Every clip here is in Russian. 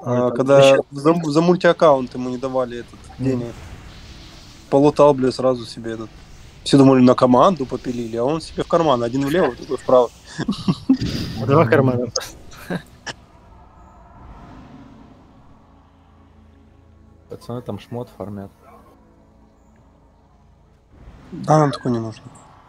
Когда за мультиаккаунт ему не давали этот денег. Полутал, блядь, сразу себе этот. Все думали, на команду попилили, а он себе в карман. Один влево, другой вправо. Два кармана. Пацаны там шмот фармят. Да, нам такое не нужно.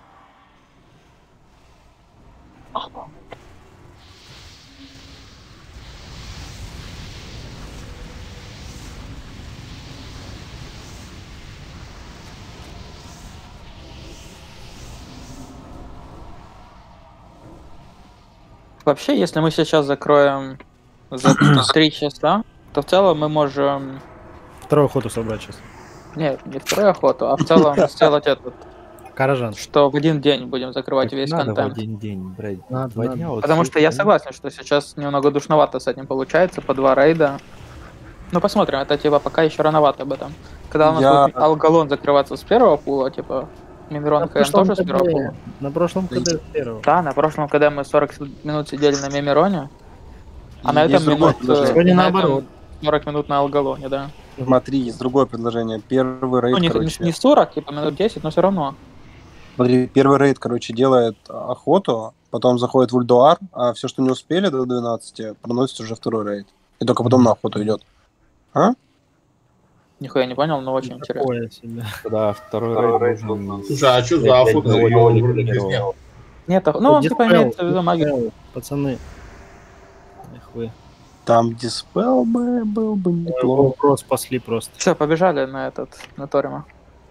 Вообще, если мы сейчас закроем за 3 часа, то в целом мы можем... Вторую охоту собрать сейчас. Нет, не вторую охоту, а в целом сделать этот, Каражан. что в один день будем закрывать Так весь надо в контент. один день, блядь. Надо, 2 надо. дня вот Потому сидеть, что я да? согласен, что сейчас немного душновато с этим получается, по 2 рейда. Ну посмотрим, это типа пока еще рановато об этом. Когда у нас будет Алгалон закрываться с первого пула, типа Мимирон ХМ тоже с первого пула. На прошлом КД с первого. Да, на прошлом, когда мы 40 минут сидели на Мимироне, а на Есть этом другое минут, предложение. Сегодня на наоборот. этом 40 минут на Алгалоне, да. Смотри, есть другое предложение. Первый рейд, Ну, короче... не 40, типа минут 10, но все равно. Смотри, первый рейд, короче, делает охоту, потом заходит в ульдуар, а все, что не успели до 12, проносит уже второй рейд. И только потом на охоту идет. А? Нихуя не понял, но очень интересно. Такое себе. Да, второй рейд нужен. Слушай, а что за охота? Его вроде не сделал. Нет, ну он типа имеется в виду магию. Пацаны. Эх вы. Там диспел был бы неплохо. Вопрос спасли просто. Все, побежали на Торима.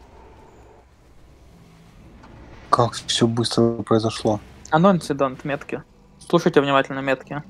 Как все быстро произошло. Анонсидонт метки. Слушайте внимательно метки.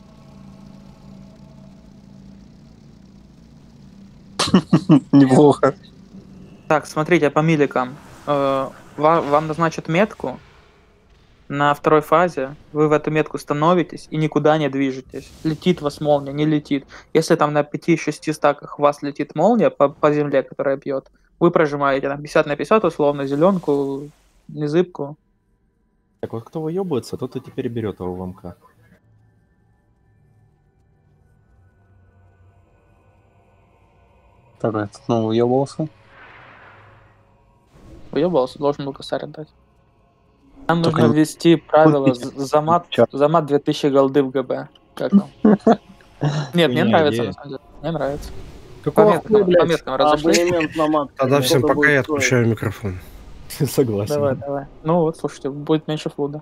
Неплохо. Так, смотрите, по миликам. Вам назначат метку. На второй фазе вы в эту метку становитесь и никуда не движетесь. Летит вас молния, не летит. Если там на 5-6 стаках у вас летит молния по земле, которая бьет, вы прожимаете там 50 на 50, условно, зеленку, незыбку. Так вот кто выебывается, тот и теперь берет его в МК. Так, этот, ну, уебался. Уебался, должен был косарь отдать. Нам Только нужно не- ввести правило Купите. замат 2000 голды в ГБ. Как там? Нет, мне Хуйня, нравится, идея. на самом деле. Мне нравится. По Какого меткам, по меткам разошлись. Абонемент на мат. Тогда всем Сколько пока я будет стоить? отключаю микрофон. Согласен. Давай. Ну вот, слушайте, будет меньше флуда.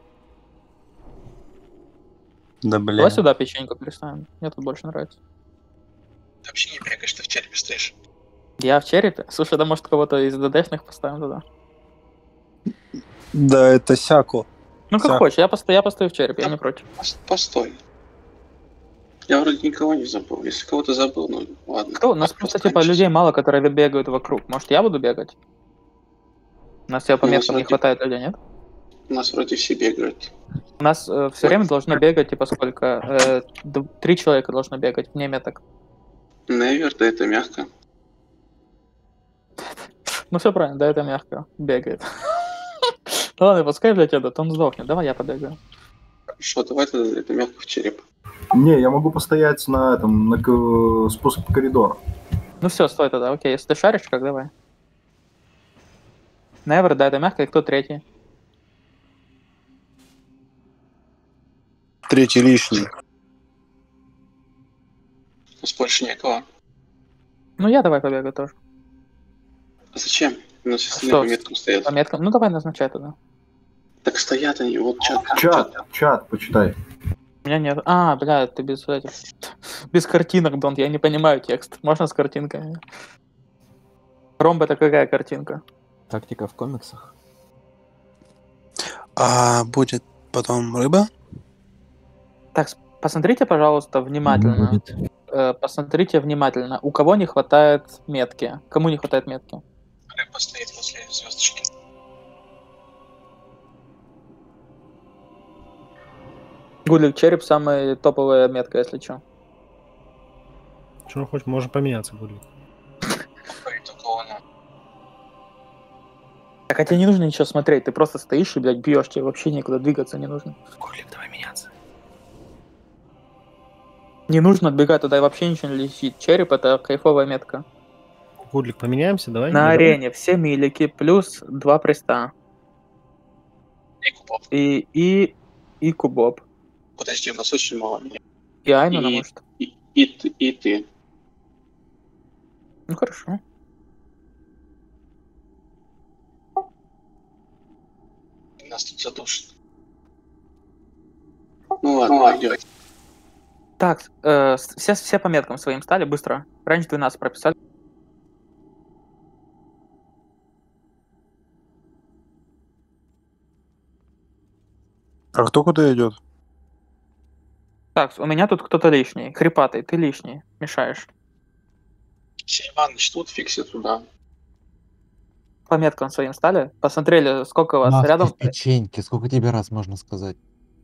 Да, блин. Давай сюда печеньку переставим. Мне тут больше нравится. Ты вообще не бегаешь, ты в черепе стоишь. Я в черепе? Слушай, да может кого-то из ДДшных поставим туда? Да, это Сяку. Ну как Всяк. хочешь, я постою в черепе, я не против. Постой. Я вроде никого не забыл. Если кого-то забыл, ну ладно. Кто? У нас просто типа людей мало, которые бегают вокруг. Может я буду бегать? У нас типа по У нас меткам не вроде- хватает людей, нет? У нас вроде все бегают. У нас все время должно бегать, типа сколько? 3 человека должно бегать вне меток. Невер, да это мягко. Ну все правильно, да, это мягко. Бегает. Ну ладно, пускай, блядь, этот, он сдохнет. Давай я побегаю. Хорошо, давай тогда это мягко в череп. Не, я могу постоять на этом, на спуск в коридор. Ну все, стой тогда, окей. Если ты шаришь, как давай. Невер, да, это мягко, и кто третий? Третий лишний. У нас больше некого. Ну я давай побегаю тоже. А зачем? У нас остальные Что? по меткам стоят. По меткам. Ну давай назначай тогда. Так стоят они, вот Чат, почитай. У меня нет. А, бля, ты без этих. Без картинок, Донт, я не понимаю текст. Можно с картинками? Ромб, это какая картинка? Тактика в комиксах. А будет потом рыба? Так, посмотрите, пожалуйста, внимательно. Посмотрите внимательно. У кого не хватает метки? Кому не хватает метки? Рыба стоит возле звездочки. Гулик череп самая топовая метка, если что. Что хочешь, можно поменяться будет. Только он. Так, а тебе не нужно ничего смотреть, ты просто стоишь и, блядь, бьешь, тебе вообще никуда двигаться не нужно. Гулик, давай меняться. Не нужно отбегать туда, и вообще ничего не летит. Череп — это кайфовая метка. Гудлик, поменяемся, давай? На Не, арене все милики плюс 2 приста. И кубов. И кубоп. Подожди, у нас очень мало меня. И Айнона, И- может. И ты. Ну хорошо. Нас тут задушат. Ну ладно, идёт. Так, все по меткам своим стали, быстро. Раньше 12 прописали. А кто куда идет? Так, у меня тут кто-то лишний. Хрипатый, ты лишний. Мешаешь. Иваныч тут, фикси туда. По меткам своим стали. Посмотрели, сколько у вас Маски, рядом. печеньки, сколько тебе раз можно сказать?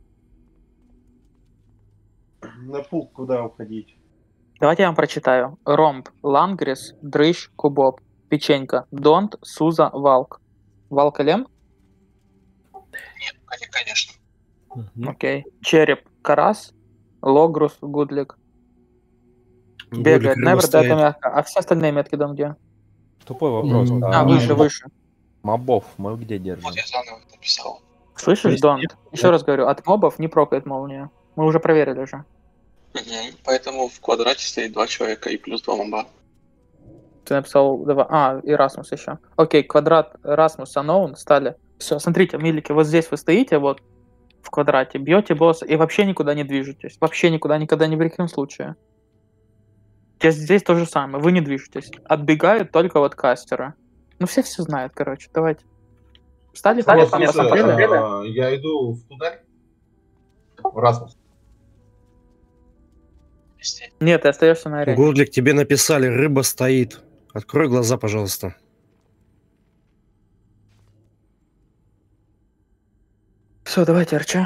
На пул куда уходить? Давайте я вам прочитаю. Ромб, Лангрис, Дрыщ, Кубоп, Печенька, Донт, Суза, Валк. Валкалем? Конечно. Мгм. Окей. Череп, Карас, Логрус, Гудлик. Гудлик Бегает, рыба Невер, да, стоит. это мягко. А все остальные метки там где? Тупой вопрос. Выше, выше. Мобов мы где держим? Вот я заново написал. Слышишь, есть Донт? нет, Еще раз говорю, от мобов не прокает молния. Мы уже проверили же. Поэтому в квадрате стоит 2 человека и плюс 2 моба. Ты написал 2. А, и Расмус еще. Окей, квадрат Расмус, Unknown стали. Все, смотрите, милики, вот здесь вы стоите, вот в квадрате, бьете босса и вообще никуда не движетесь. Вообще никуда, никогда, ни при каком случае. Здесь то же самое, вы не движетесь. Отбегают только вот кастеры. Ну все знают, короче, давайте. Встали, посмотрели? Я иду в туннель. Расмус. Нет, ты остаешься на арене. Гудлик, тебе написали, рыба стоит. Открой глаза, пожалуйста. Все, давайте, Арча.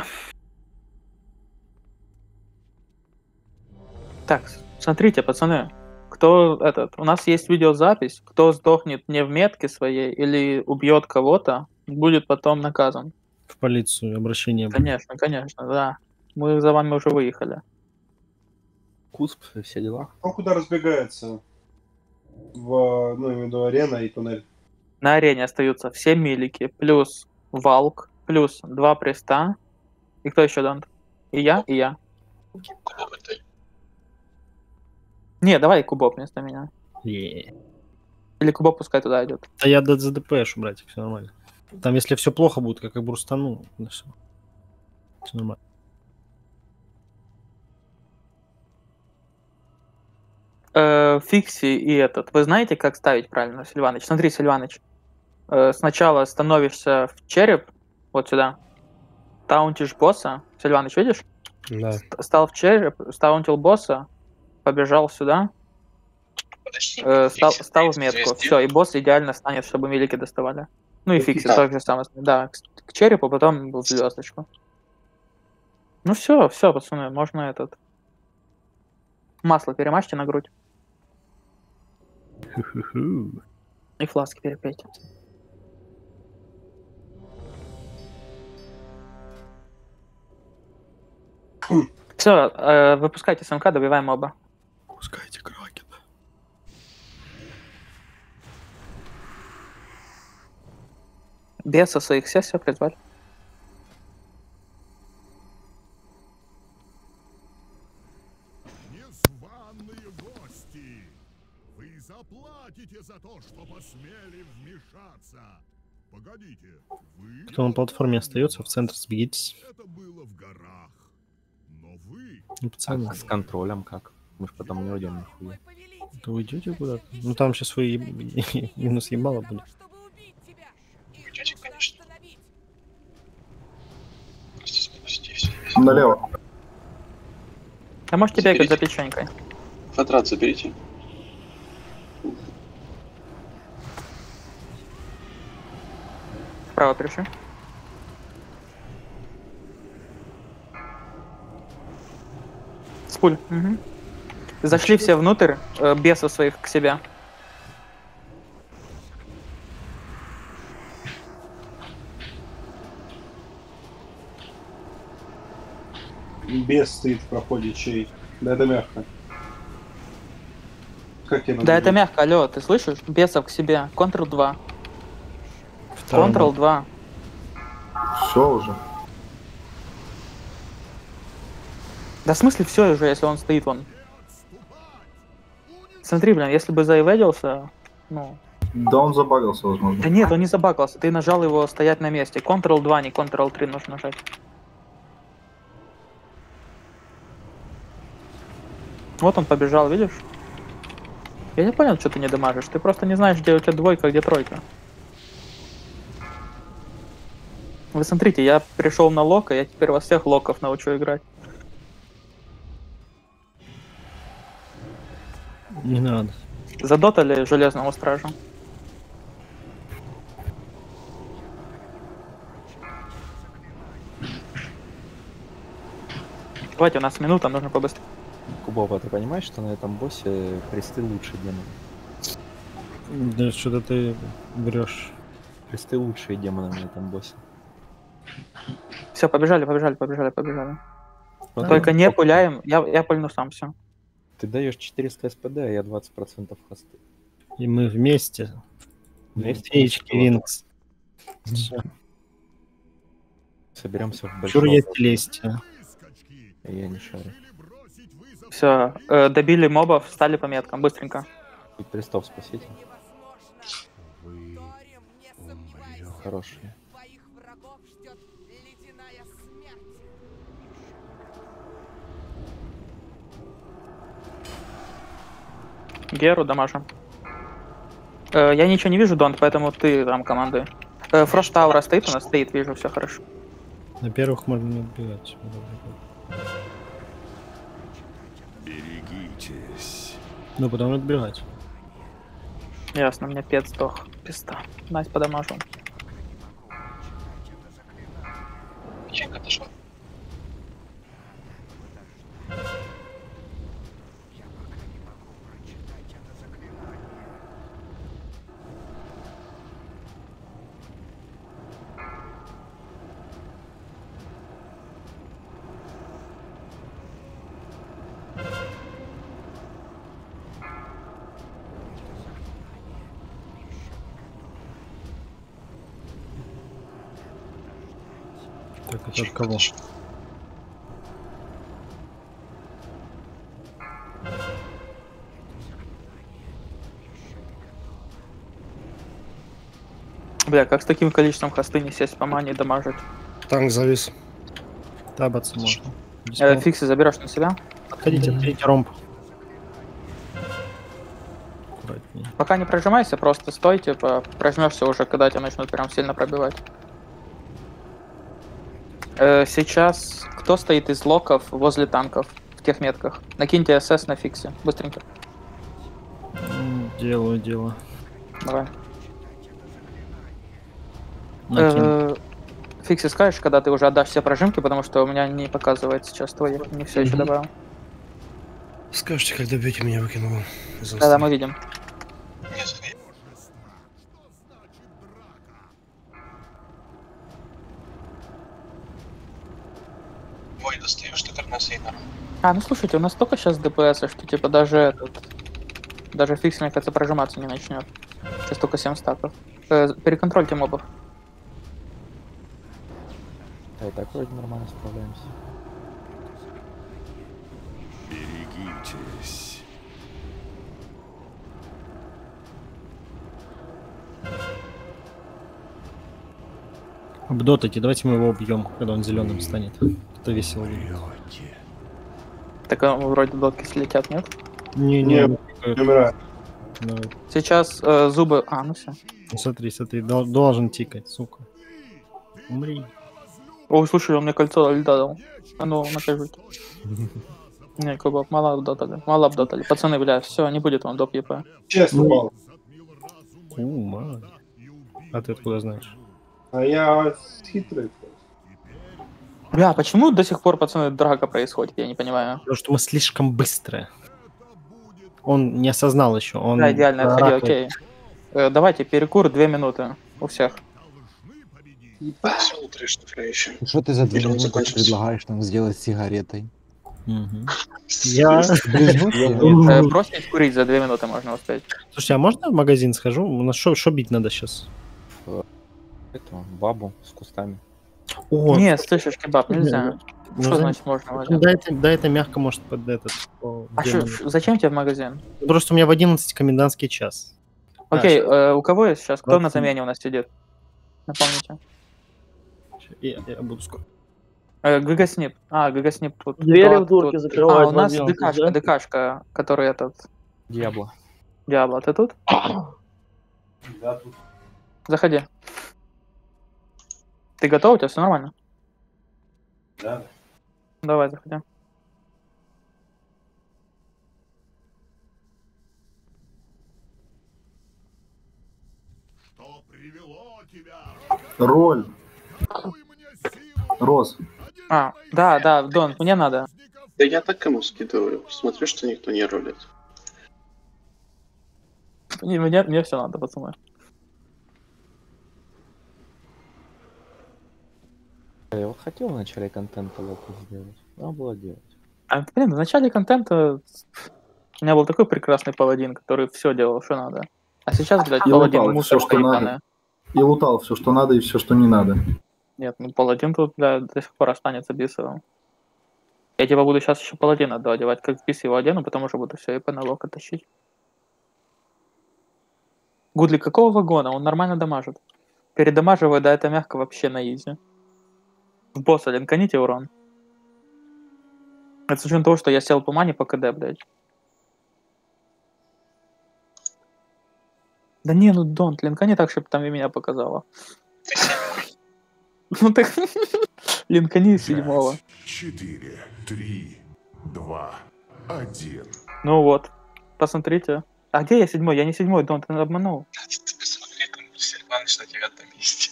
Так, смотрите, пацаны. Кто этот? У нас есть видеозапись. Кто сдохнет не в метке своей или убьет кого-то, будет потом наказан. В полицию обращение. будет. Конечно, конечно, да. Мы за вами уже выехали. Кусп и все дела. Он куда разбегается? В, ну, имею в виду арена и туннель. На арене остаются все милики, плюс Валк, плюс 2 приста. И кто еще, Донт? И я, и я. Кубов это. Не, давай Кубок вместо меня. Е. Или Кубок пускай туда идет. Да я за ДПшу, братик, все нормально. Там, если все плохо будет, как и Бурстану, все нормально. Фикси и этот. Вы знаете, как ставить правильно, Сильваныч? Смотри, Сильваныч. Сначала становишься в череп, вот сюда. Таунтишь босса. Сильваныч, видишь? Да. Стал в череп, стаунтил босса, побежал сюда, Подожди. стал в метку. Все, и босс идеально станет, чтобы милики доставали. Ну и фикси Да. так же самое. Да, к черепу, потом в звездочку. Ну все, пацаны, можно этот. Масло перемажьте на грудь. Ху-ху-ху. И фласки перепейте. Все, выпускайте СМК, добиваем оба. Пускайте кракена. Беса своих все призвали. Незваные гости! Вы заплатите за то, что посмели вмешаться. Погодите, вы... Кто на платформе остается, в центр сбегитесь. Это было в горах. Но вы... Ну, пацаны, А с контролем как? Мы ж потом не уйдем нихуя. то вы идете куда-то? Ну там сейчас вы минус ебало будет. Идете, конечно. Просто спустите и все. Налево. А можете бегать за Заберите. печенькой. Квадрат заберите. Вправо пришли. Спуль. Угу. Зашли все внутрь, бесов своих к себе. Бес стоит в проходе чей. Да это мягко. Как тебе Да это мягко, алло, ты слышишь? Бесов к себе. Ctrl-2. Второй Ctrl-2. Все уже. Да в смысле все уже, если он стоит вон. Смотри, блин, если бы заэведился, ну... Да он забагался, возможно. Да нет, он не забагался, ты нажал его стоять на месте. Ctrl-2, не Ctrl-3 нужно нажать. Вот он побежал, видишь? Я не понял, что ты не дамажишь. Ты просто не знаешь, где у тебя двойка, где тройка. Вы смотрите, я пришел на лока, я теперь вас всех локов научу играть. Не надо. Задотали железному стражу. Давайте, у нас минута, нужно побыстрее. Кубова, ты понимаешь, что на этом боссе кресты лучше демоны? Да что-то ты врешь. Кресты лучшие демоны на этом боссе. Все, побежали. Только не пуляем, я пульну сам, все. Ты даешь 400 СПД, а я 20% хосты. И мы вместе. Вместе? Феечки Винкс. Соберемся в Чур большом. я Телестия. Я не шарю. Все, добили мобов, встали по меткам, быстренько. И крестов спасите. Хорошие. Геру дамажим. Я ничего не вижу, Донт, поэтому ты там командуй. Фрост Таура стоит у нас? Стоит, вижу, все хорошо. На первых можно не убивать. Берегитесь. Ну, потом отбирать. Ясно, мне пет сдох. Пизда. Настя подамажу. Печенька отошла. Так, это от кого? Бля, как с таким количеством хосты не сесть по мане и дамажить? Танк завис. Табаться можно. Фиксы заберешь на себя? Отходите, отходите ромб. Аккуратнее. Пока не прожимайся, просто стой, типа, прожмешься уже, когда тебя начнут прям сильно пробивать. Сейчас кто стоит из локов возле танков в тех метках? Накиньте СС на фиксе, быстренько. Делаю. Давай. Накинь. Фикси, скажешь, когда ты уже отдашь все прожимки, потому что у меня не показывает сейчас твои, не все еще добавил. Скажите, когда бьете, меня выкинуло. Да, мы видим. Ой, достаешь ты Карнасейна. Ну слушайте, у нас столько сейчас ДПС, что типа даже фикс, мне кажется, прожиматься не начнет. Сейчас только 7 стаков. Переконтрольте мобов. Да, и так вроде нормально справляемся. Берегитесь. Обдотайте, давайте мы его убьем, когда он зеленым станет. Это весело будет. Так вроде дотки слетят, нет? Не. Умирает. Давай. Сейчас зубы... ну все. Ну, смотри, должен тикать, сука. Умри. Ой, слушай, он мне кольцо льда дал. А ну, накажите. Не, Кубов, мало обдотали. Пацаны, бля, все, не будет вам доп ЕП. Честно, упал. Май. А ты откуда знаешь? А я хитрый. Бля, почему до сих пор, пацаны, драка происходит, я не понимаю. Потому что мы слишком быстрые. Он не осознал еще. Он Да, идеально, отходи, окей. Давайте, перекур 2 минуты у всех. Все, трэш еще. Что ты за 2 Или он минуты закончился? предлагаешь нам сделать с сигаретой? Мгм. Я... Бросить курить за 2 минуты можно успеть. Слушайте, а можно в магазин схожу? У нас шо бить надо сейчас? Эту бабу с кустами. О, Не, слышишь, кебаб, нельзя. ну, Что значит можно в один? Да, это мягко может под этот... А зачем тебе в магазин? Просто у меня в 11 комендантский час. Окей, у кого есть сейчас? Кто на 20. замене у нас сидит? Напомните. Я буду скоро. ГГ-снип. ГГ-снип тут. Двери Дот в дурке тут. закрывают У нас в 11, ДКшка, да? ДКшка, который этот... Диабло. Диабло, ты тут? Да, тут. Заходи. Ты готов? У тебя все нормально? Да. Давай, заходи. Что привело тебя? Роль. Даруй мне силу. Рос. Да, Дон, мне надо. Да я так ему скидываю. Смотрю, что никто не рулит. Мне все надо, пацаны. Я вот хотел в начале контента локу сделать. Надо было делать. Блин, в начале контента у меня был такой прекрасный паладин, который все делал, что надо. А сейчас, блядь, И паладин лутал мусор все, что надо. И лутал все, что надо, и все, что не надо. Нет, ну паладин тут, блядь, до сих пор останется бисовым. Я типа буду сейчас еще паладина доодевать, как бис его одену, потом уже буду все и на лока тащить. Гудли, какого вагона? Он нормально дамажит. Передамаживая, да, это мягко вообще на изи. В босса линканите урон. Это с учетом того, что я сел по мане по КД, блядь. Да не, ну Донт, линкани так, чтобы там и меня показало. Ну так, линкани 7-го. 4, 3, 2, 1. Ну вот, посмотрите. А где я 7-й? Я не 7-й, Донт, ты обманул. Ты посмотри, там Сильваныч на 9 месте.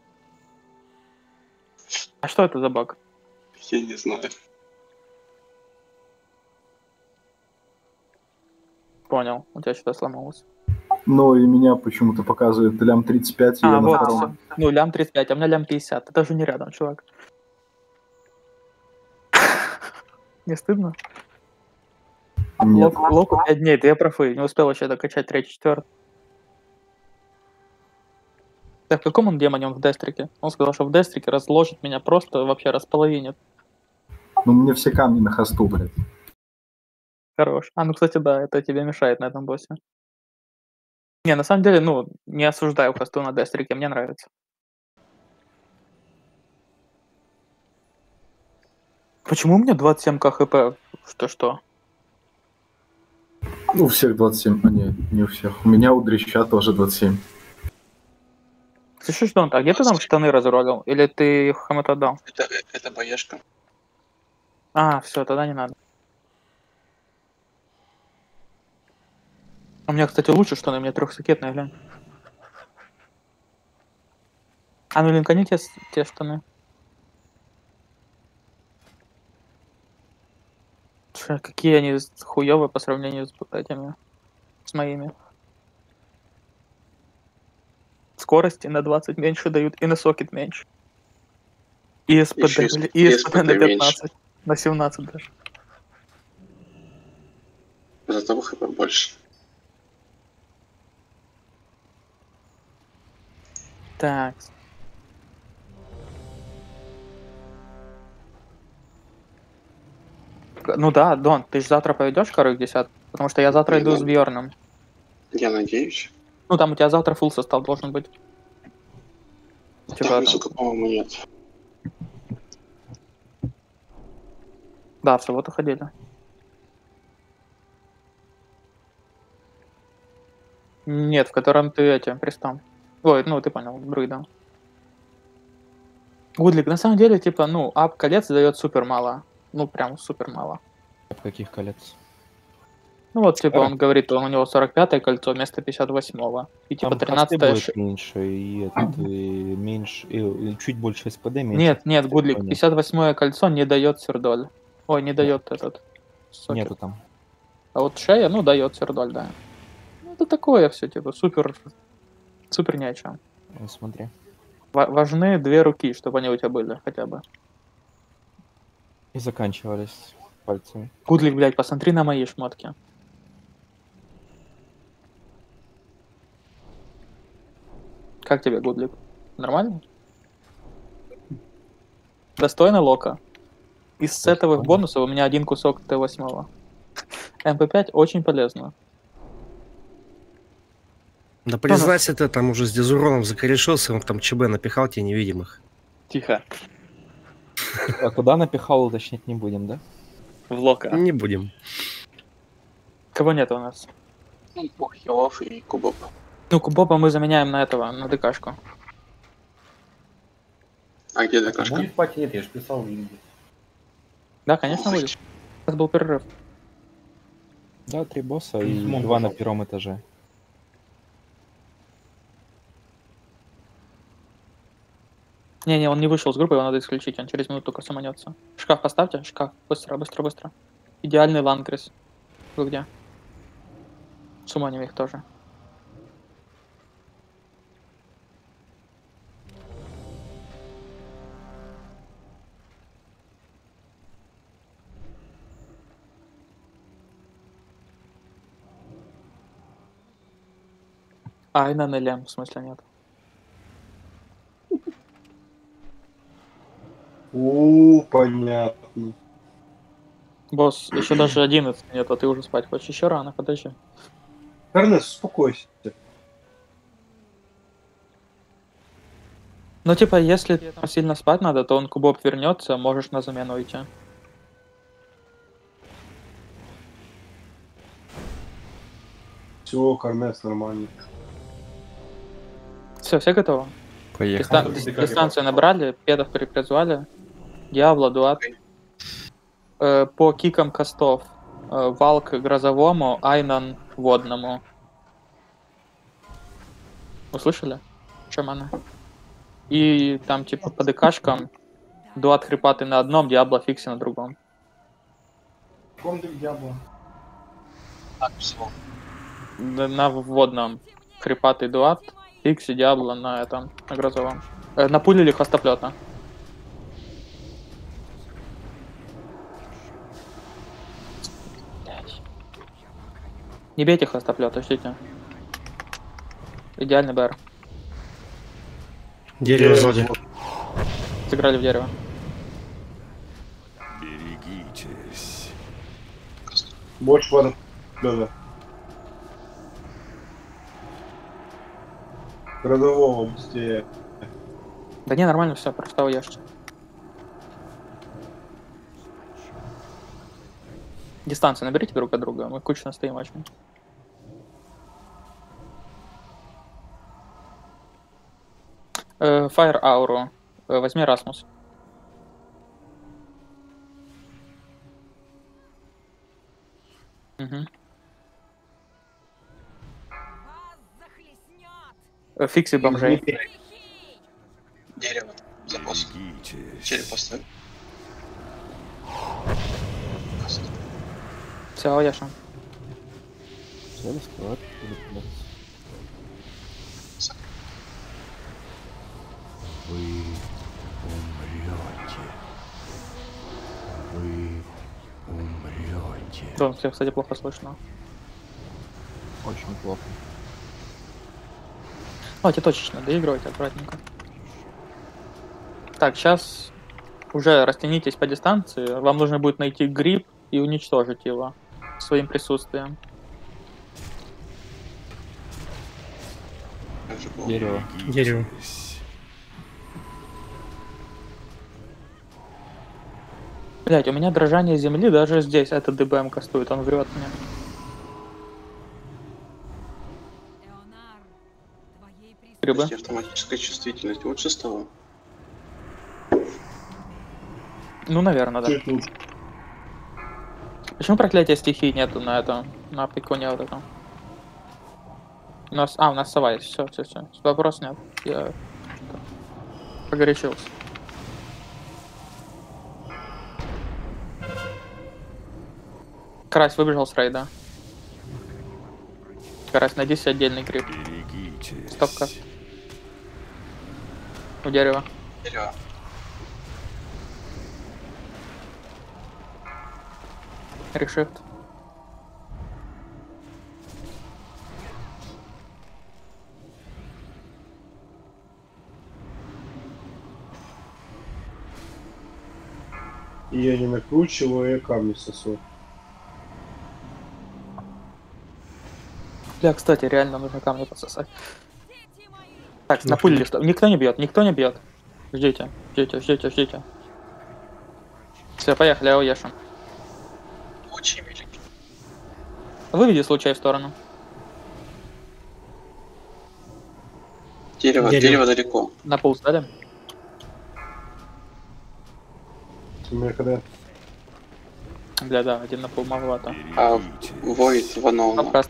А что это за баг? Я не знаю. Понял, у тебя что-то сломалось. Но и меня почему-то показывает лям 35, и я на Вот, втором. ну лям 35, а у меня лям 50. Это даже не рядом, чувак. Не стыдно? Нет. Локу 5 дней, 2 профы. Не успел вообще докачать 3-4. Так, в каком он демоне? Он в Дестрике. Он сказал, что в Дестрике разложит меня просто, вообще располовинит. Ну мне все камни на хосту, блядь. Хорош. Ну, кстати, да, это тебе мешает на этом боссе. Не, на самом деле, ну, не осуждаю хосту на Дестрике, мне нравится. Почему у меня 27к хп? Что? У всех 27, а не у всех. У меня у Дрища тоже 27. Слышишь, Донт, а где ты там штаны разрогал? Или ты их кому-то отдал? Это боешка. Все, тогда не надо. У меня, кстати, лучше штаны, у меня 3-сакетные, глянь. Ну линкани те штаны. Какие они хуёвые по сравнению с этими, с моими. Скорости на 20 меньше дают, и на сокет меньше. И СПД на 15, на 17 даже. Зато ХП больше. Так. Ну да, Дон, ты же завтра поведешь король 10? Потому что я завтра иду с Бьорном. Я надеюсь. Ну там у тебя завтра фулл состав должен быть. Там, сука, по-моему, нет. Да, в субботу ходили. Нет, в котором ты этим пристал. Ой, ну ты понял, друида. Гудлик, на самом деле, типа, ну, ап колец дает супер мало. Ну, прям супер мало. Каких колец? Ну вот, типа, он говорит, у него 45-е кольцо вместо 58-го. И типа 13-е... меньше, и меньше, и чуть больше СПД, меньше. Нет, Гудлик, 58-е кольцо не дает сердоль. Ой, не дает этот. Сокет. Нету там. А вот шея, ну, дает сердоль, да. Ну, это такое все, типа, супер ни о чем. Смотри. Важны 2 руки, чтобы они у тебя были хотя бы. И заканчивались. Пальцами. Гудлик, блядь, посмотри на мои шмотки. Как тебе, Гудлик? Нормально? Достойно лока. Из сетовых бонусов у меня один кусок Т8. МП5 очень полезно. Да признайся ты, там уже с дезуроном закорешился, он там ЧБ напихал тебе невидимых. Тихо. А куда напихал, уточнять не будем, да? В лока. Не будем. Кого нет у нас? Ну, бог хилов и кубов. Ну, Кубоба мы заменяем на этого, на ДКшку. А где ДКшка? Будет пакет, я же писал в Инге. Да, конечно, будет. У нас был перерыв. Да, 3 босса и Мон 2 на пошел. первом этаже. Не-не, он не вышел с группы, его надо исключить, он через минуту только саманется. Шкаф поставьте, шкаф, быстро, быстро, быстро. Идеальный ланкрис. Вы где? Суманим их тоже. Айна на лем, в смысле нет. Понятно. Босс, еще даже 11 нет, а ты уже спать хочешь. Еще рано, подожди. Эрнест, успокойся. Ну, типа, если там сильно спать надо, то он Кубоб вернется, можешь на замену идти. Все, Эрнест, нормально. Все готовы? Поехали. Дистанцию набрали, педов перепризвали. Диабло, Дуат. По кикам кастов. Валк грозовому, Айнан водному. Услышали? Чем она? И там типа по ДКшкам Дуат хрипатый на одном, Диабло фикси на другом. Кондик Диабло. Так, всего. На водном хрипатый Дуат, фикси, Диабло на этом, на грозовом. Напулили хвостоплета. Не бейте хвостоплета, ждите. Идеальный БР. Дерево сзади. Сыграли в дерево. Берегитесь. Больше вода. Да. Родового быстрее. Да не, нормально все, просто уешьте. Дистанцию наберите друг от друга, мы кучно стоим очень. Fire ауру. Возьми Расмус. Угу. Фикси бомжей. Дерево. Запас. Череп поставь. Все, Яша. Взяли склад, перепугаться. Вы умрете. Вы умрете. Джон, всех, кстати, плохо слышно. Очень плохо. Давайте точечно, доигрывайте аккуратненько. Так, сейчас уже растянитесь по дистанции. Вам нужно будет найти гриб и уничтожить его своим присутствием. Дерево. Дерево. Блять, у меня дрожание земли даже здесь. Этот ДБМ кастует, он врет мне. Грибы? Автоматическая чувствительность лучше стала. Ну, наверное, да. Почему проклятия стихий нету на этом, на пикуне вот этом? У нас сова есть, все. Вопрос нет. Я погорячился. Карась выбежал с рейда. Карась, найди себе отдельный гриб. Стопка. У дерева. Дерево. Решифт. И я не накручиваю, я камни сосу. Бля, кстати, реально нужно камни пососать. Так, на пуль лист. Никто не бьет, никто не бьет. Ждите, ждите, ждите, ждите. Все, поехали, ауешем. Очень великий. Выведи случай в сторону. Дерево, дерево далеко. На пул сдали. Когда... Бля, да, один на пул маловато. А воет Вановна. Вопрос.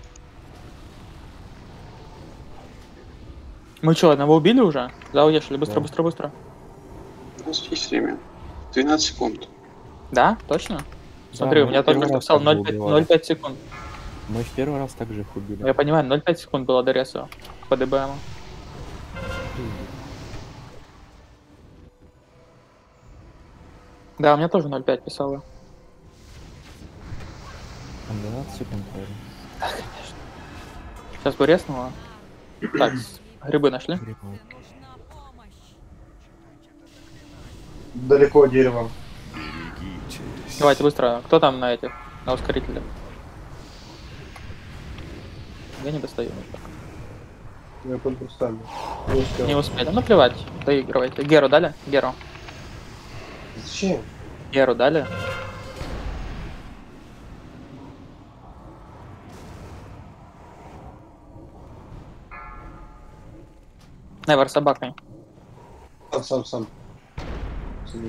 Мы что, одного убили уже? Да, уехали, быстро, быстро, быстро. У нас есть время. 12 секунд. Да, точно? Смотри, у меня только что писал 0,5 секунд. Мы в первый раз также их убили. Я понимаю, 0,5 секунд было до реса по ДБМ. Да, у меня тоже 0,5 писало. 12 секунд, наверное. Да, конечно. Сейчас бы реснуло. Так, грибы нашли? Далеко дерево. Давайте быстро. Кто там на этих? На ускорителях? Я не достаю. Я только встану. Не успели. Ну плевать. Доигрывайте. Геру дали? Геру. Зачем? Геру дали? Невер собакой. Сам. Себе.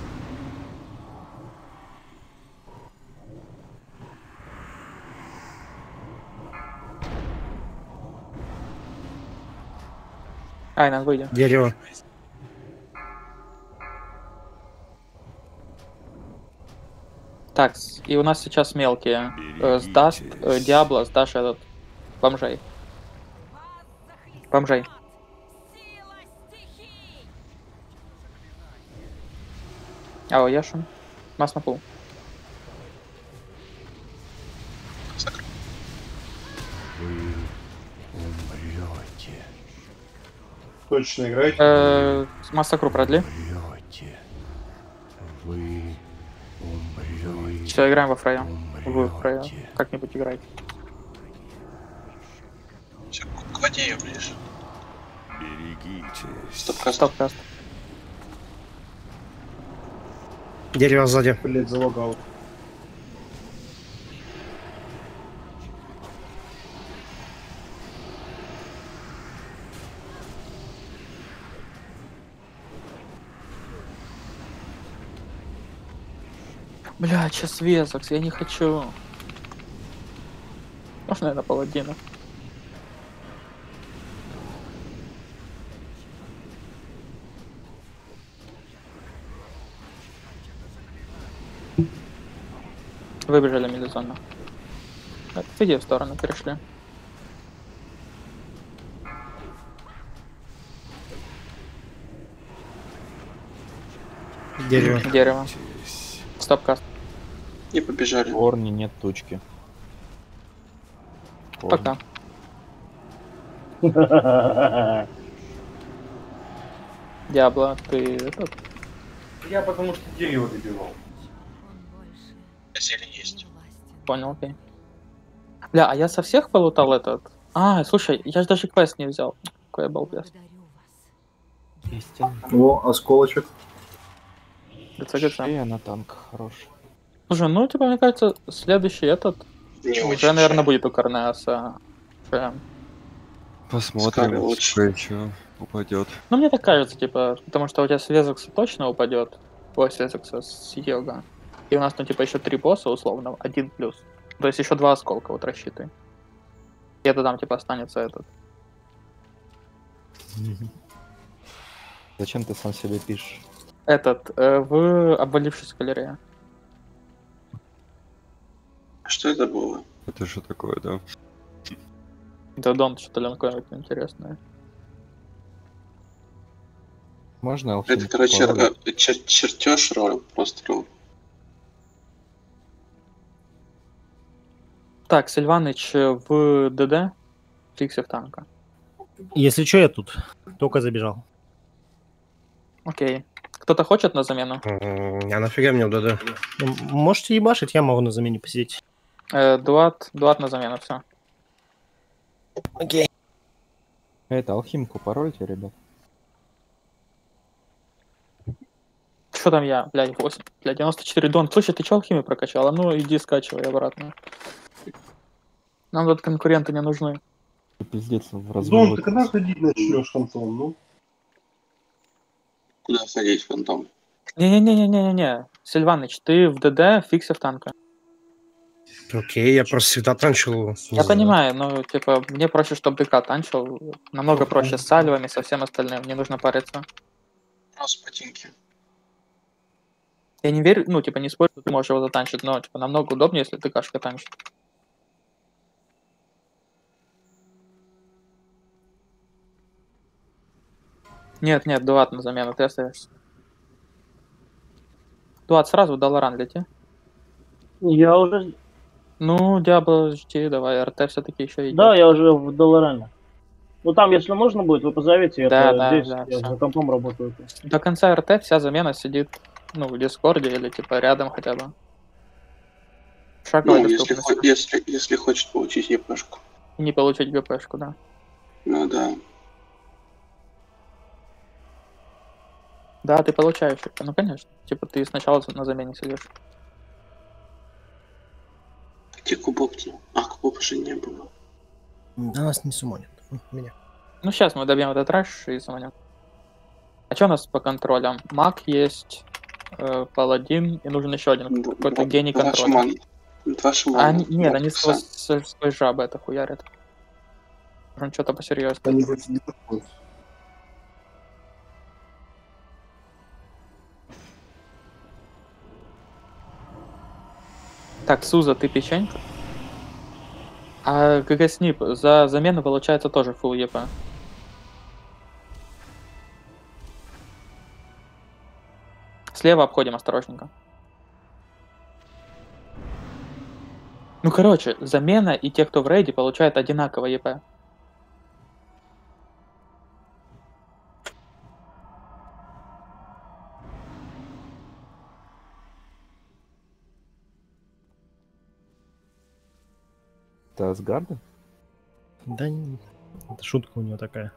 Айнан, выйди. Дерево. Так, и у нас сейчас мелкие. Сдаст Диабло, сдашь этот бомжей. Бомжей. Ау, Яшин. Масс на пул. Вы умрете. Точно играете? Массакру продли. Умрете. Вы умрете. Все, играем во фрая. Вы в фрая. Как-нибудь играйте. Все, к воде ее ближе. Берегитесь. Стопкаст. Стопкаст. Дерево сзади. Блять, залагал. Бля, сейчас Везокс, я не хочу. Можно я на паладина? Выбежали милизонно. Иди в сторону, перешли. Дерево. Дерево. Стопкаст. И побежали. В Орне нет точки. Пока. Диабло, ты этот? Я потому что дерево добивал. Зелень есть. Понял, окей. Бля, а я со всех полутал этот? А, слушай, я же даже квест не взял. Какой я балбес. О, осколочек. Шея на танк хорош. Слушай, ну, типа, мне кажется, следующий этот Не уже, очень наверное, жаль. будет у Корнеаса. Прям. Скажи лучше. Посмотрим, еще упадет. Ну, мне так кажется, типа, потому что у тебя с Везокса точно упадет. Ой, с Везокса, с Йога. И у нас, ну, типа, еще 3 босса, условно, 1 плюс. То есть еще 2 осколка, вот рассчитай. И это там, типа, останется этот. Зачем ты сам себе пишешь? Этот, в обвалившейся галерее. Что это было? Это что такое, да? Да, Дон, что-то ли он какое-нибудь интересное. Можно алхимик? Это, короче, пароль? чертеж роль, просто роль. Так, Сильваныч в ДД, фиксив танка. Если что, я тут. Только забежал. Окей. Кто-то хочет на замену? А нафига мне ДД? Ну, можете ебашить, я могу на замене посидеть. Дуат на замену, все. Окей. Это алхимку парольте, ребят. Что там я? Блядь, 8. Блядь, 94 дон. Слушай, ты че алхимию прокачала? Ну, иди скачивай обратно. Нам тут конкуренты не нужны. Пиздец, в Дом, разводе. ты когда ходить начнешь, Антон? Ну? Куда ходить, фантом? Не-не-не-не-не-не. Сильваныч, ты в ДД фиксив танка. Окей, я просто всегда танчил. не Я знаю. понимаю, но типа мне проще, чтобы ДК танчил. Намного проще с сальвами, со всем остальным. Не нужно париться. Просто ботинки. Я не верю, ну типа не спорю, что ты можешь его затанчить, но типа намного удобнее, если ДКшка танчит. Нет, Дуат на замену, ты остаешься. Дуат, сразу в Долоран лети. Я уже... Ну, Диабло, жди, давай, РТ все-таки еще идет. Да, я уже в Долоране. Ну там, если нужно будет, вы позовите, Да, это здесь, да, я всё. за компом работаю. До конца РТ вся замена сидит, ну, в Дискорде или типа рядом хотя бы. Шаговая Ну, если, доступность. если хочет получить ЕПшку. И не получить ГПшку, да. Ну да. Да, ты получаешь это, ну конечно. Типа ты сначала на замене сидишь. Где кубок-то? А, кубок уже не было. Да нас не сумонят. Меня. Ну сейчас мы добьем этот раш и самонем. А что у нас по контролям? Маг есть, паладин и нужен еще один какой-то гений контроля. Два шамана. А, нет, они сквозь жабы это хуярят. Нужно что-то посерьезнее. Так, Суза, ты печенька? А ГГ Снип за замену получается тоже фулл ЕП. Слева обходим осторожненько. Ну короче, замена и те, кто в рейде, получают одинаково ЕП. Это Асгарда? Да, это шутка у него такая.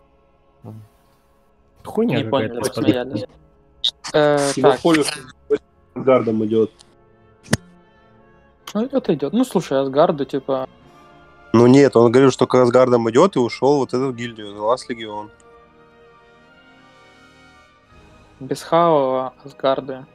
Хуйня Не поняли, какая-то. посмеялись. Его Так, полюс с гардом идет. ну это идет. Ну слушай, Асгарду типа. Ну нет, он говорил, что когда с гардом идет и ушел вот эту гильдию, The Last Legion. Без Хао, Асгарды.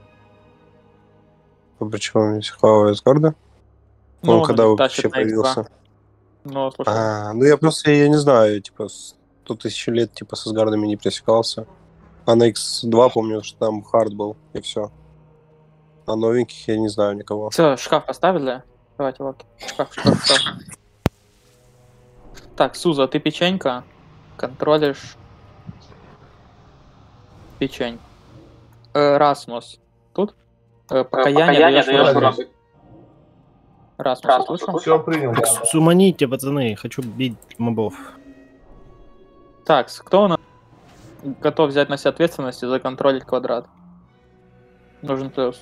Причем здесь Хава из гарда? Ну, Он когда они вообще тащат на X2. появился? Ну, слушай. Ну я просто, я не знаю, типа, 100 тысяч лет, типа, со Асгардами не пересекался. А на X2 помню, что там хард был, и все. А новеньких я не знаю никого. Все, шкаф поставили? Давайте, вот. Шкаф. Так, Суза, ты печенька. Контролишь. Печень. Расмус. Тут? Покаяние даешь Ромбик. Расмус, я слышал? Все принял. Так, суманите, пацаны, хочу бить мобов. Так, кто у нас готов взять на себя ответственность и законтролить квадрат? Нужен плюс.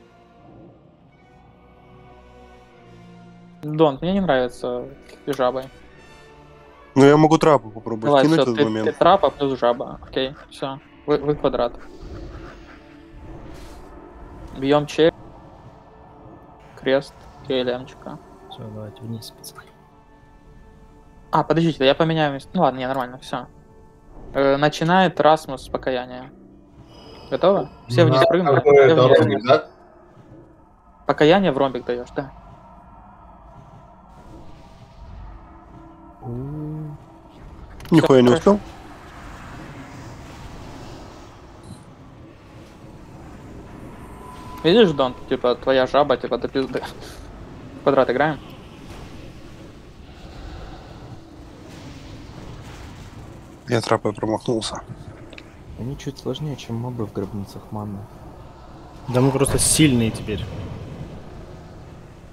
Дон, мне не нравится жабой. Ну я могу трапу попробовать Давай, кинуть в все, этот ты момент. трапа плюс жаба. Окей, все. Вы квадрат. Бьем чек. Крест и лямчика. Все, давайте вниз, пацаны. А, подождите, я поменяю место. Ну ладно, не, нормально, все. Начинает Расмус с покаяния. Готовы? Все вниз прыгнули. Все вниз прыгнули. Да? Покаяние в ромбик даешь, да. Нихуя не успел. Видишь, Дон, типа, твоя жаба, типа, до пизды. Квадрат играем? Я трапой промахнулся. Они чуть сложнее, чем мобы в гробницах манны. Да мы просто сильные теперь.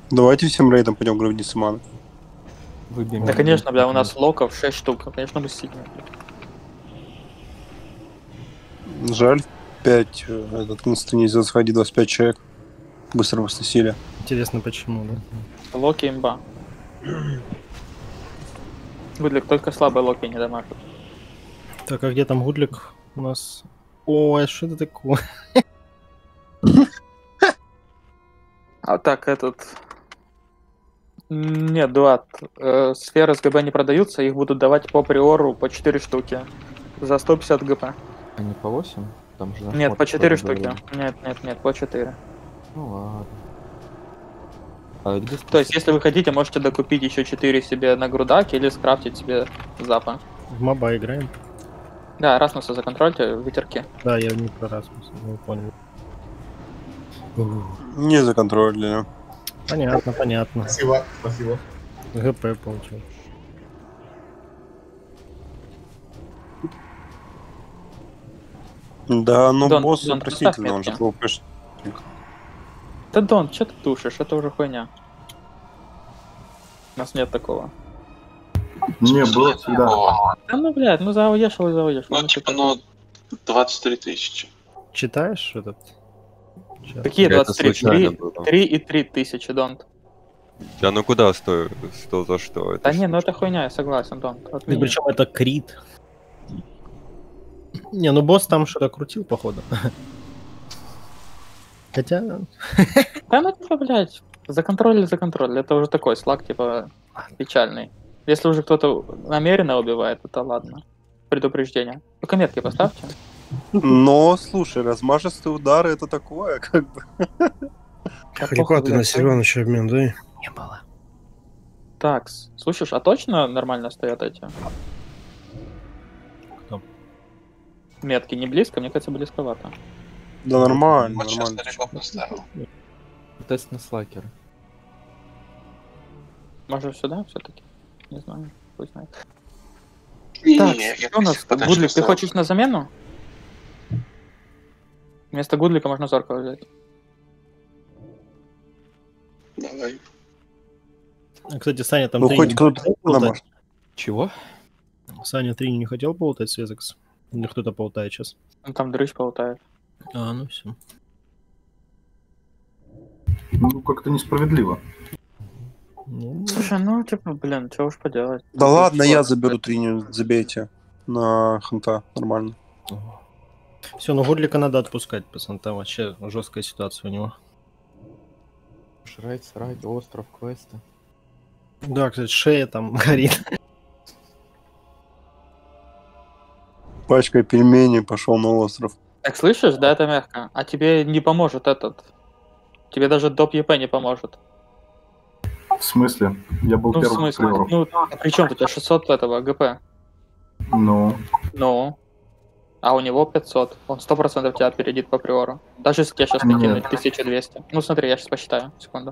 Давайте всем рейдом пойдем гробницы маны. Выбьем. Да, конечно, бля, у нас локов 6 штук. Конечно, мы сильнее. Жаль, 5 этот инста нельзя заходить, 25 человек. Быстро воскресили. Интересно, почему, да? Локи имба. Гудлик, только слабые локи не дамажат. Так, а где там Гудлик у нас? Ой, что это такое? А так, этот... Нет, Дуат. Сферы с ГБ не продаются, их будут давать по приору по 4 штуки. За 150 ГП. А не по 8? Там же Нет, по 4 штуки. говорили. Нет, по 4. Ну ладно. А где То есть, если вы хотите, можете докупить еще 4 себе на грудак или скрафтить себе запа. В моба играем? Да, Расмуса законтрольте в ветерке. Да, я не про Расмуса, не понял. Не законтролили. Понятно, понятно. Спасибо, спасибо. ГП получил. Да, ну Дон, босс Дон, простительно, он поставь же ПВП. Да, Дон, что ты тушишь? Это уже хуйня. У нас нет такого. Не, было всегда. Да ну, блядь, ну зауешил и зауешил. Ну, типа, ну, 23 тысячи. Читаешь этот? Чат? Какие Это 23? случайно было. 3 и 3 тысячи, Донт. Да ну куда стой? Что за что? Да ж- не, ну это хуйня, я согласен, Донт. И Отмени. причем это крит. Не, ну босс там что-то крутил, походу. Хотя... Да ну типа, блядь, за контроль. Это уже такой слаг, типа, печальный. Если уже кто-то намеренно убивает, это ладно. Предупреждение. Только метки поставьте. Но, слушай, размашистые удары это такое, как бы. Хрипа ты на Семеновича обмен, да? Не было. Так, слушаешь, а точно нормально стоят эти? Кто? Метки не близко, мне кажется, близковато. Да нормально, Вот сейчас нормально. далеко поставил. Тест на слакер. Может сюда все-таки? Не знаю, хуй знает. Не-не-не, Так, я что у нас? подальше Гудлик, ты поставил. хочешь на замену? Вместо Гудлика можно Зоркова взять. Давай. А, кстати, Саня там Ну, три хоть не кто-то хотел полутать? намажет. Чего? Саня 3 не хотел полутать с Везекс? Или кто-то полутает сейчас? Ну, там дрыщ болтает. А, ну все. Ну, как-то несправедливо. Ну, Слушай, ну, типа, блин, что уж поделать. Да Ну, ладно, что? я заберу триню, забейте. На ханта, нормально. все, ну Гудлика надо отпускать, пацан. Там вообще жесткая ситуация у него. Шрайт, срать, остров, квесты. Да, кстати, шея там горит. Пачкой пельменей пошел на остров. Так, слышишь, да, это мягко. А тебе не поможет этот. Тебе даже доп ЕП не поможет. В смысле? Я был Ну, в первым смысле? приором. Ну, а при чем у тебя 600 этого ГП? Ну, Ну. А у него 500. Он 100% тебя опередит по приору. Даже если тебя сейчас Нет. накинуть 1200. Ну, смотри, я сейчас посчитаю. Секунду.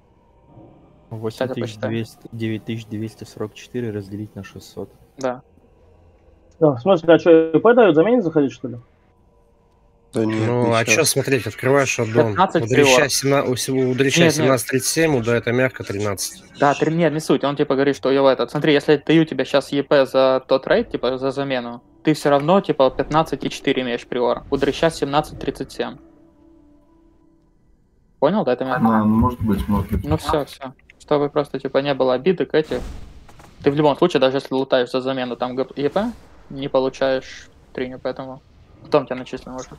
8200, 9244 разделить на 600. Да. Да, в смысле, а что, ИП дают заменить заходить, что ли? Да нет, Ну, а сейчас. что смотреть? Открываешь аддон. 15 У Дрища приоров. 1737, у да, это мягко 13. Да, нет, не суть. Он типа говорит, что я этот. Смотри, если я даю тебе сейчас ЕП за тот рейд, типа за замену, ты все равно типа 15,4 имеешь приор. У Дрища 17,37. Понял, да, это мягко? ну, может быть, может быть. Ну все. Чтобы просто типа не было обидок этих. Ты в любом случае, даже если лутаешь за замену там ЕП, не получаешь триню, поэтому потом тебя начислено может.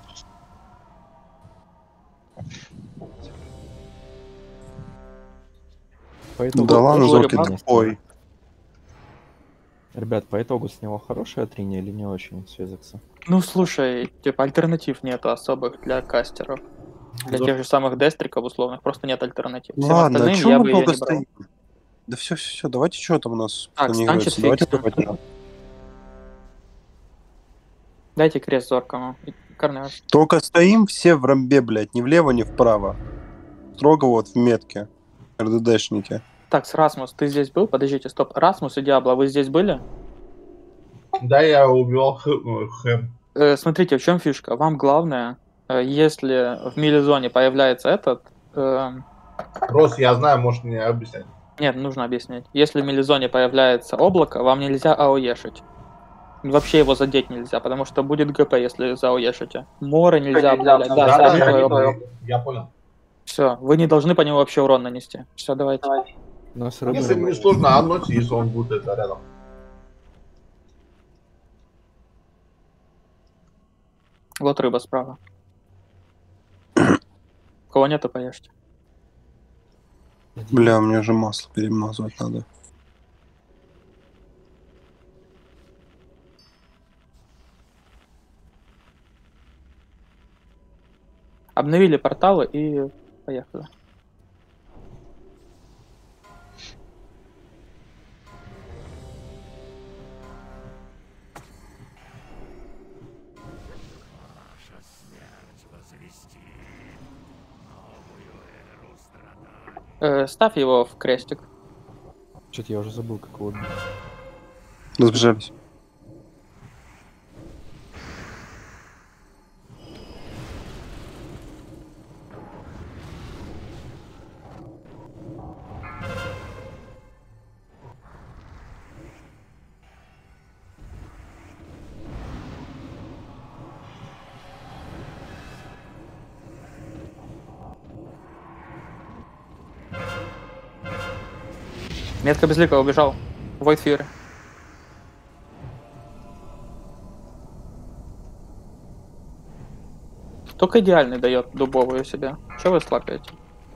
По итогу, Да ладно, Говорю, Зорки, баб- тупой. Ребят, по итогу с него хорошая триня или не очень связаться? Ну слушай, типа альтернатив нету особых для кастеров. Для Зор- тех же самых дестриков условных просто нет альтернатив. Всем Ладно, а остальным чё я мы бы её долго не брал. стоим? Да все, давайте что там у нас Так, планируется? станчик Давайте фиксим. давайте. Дайте крест зоркому. Корнеж. Только стоим все в рамбе, блядь, ни влево, ни вправо. Строго вот в метке. РДДшники. Так, Расмус, ты здесь был? Подождите, стоп. Расмус и Диабло, вы здесь были? Да, я убивал Хэм. Смотрите, в чем фишка? Вам главное, если в мили-зоне появляется этот Рос, я знаю, можешь мне объяснять. Нет, нужно объяснять. Если в мелизоне появляется облако, вам нельзя АОЕшить. Вообще его задеть нельзя, потому что будет ГП, если заоешите. Море нельзя обновлять. Да, сразу я понял. Все, вы не должны по нему вообще урон нанести. Все, давайте. Если мне сложно аннуть, если он будет это рядом. Вот рыба справа. Кого нету, поешьте. Бля, мне же масло перемазывать надо. Обновили порталы и поехали. Ставь его в крестик. Что-то я уже забыл, как его. Разбежались. Метка безликого убежал. Void Fury. Только идеальный дает дубовую себе. Че вы слапаете?